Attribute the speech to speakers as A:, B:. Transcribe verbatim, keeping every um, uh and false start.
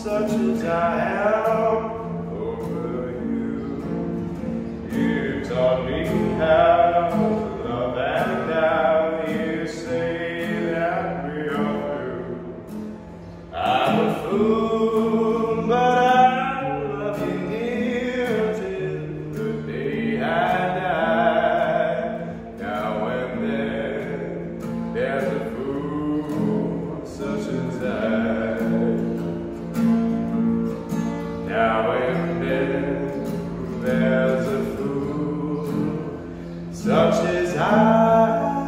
A: such as I am over you. You taught me how to love, and now you say that we are through. I'm a fool, but I love you near till the day I die. Now and then there's a fool such as I. Now and then there's a fool such as I.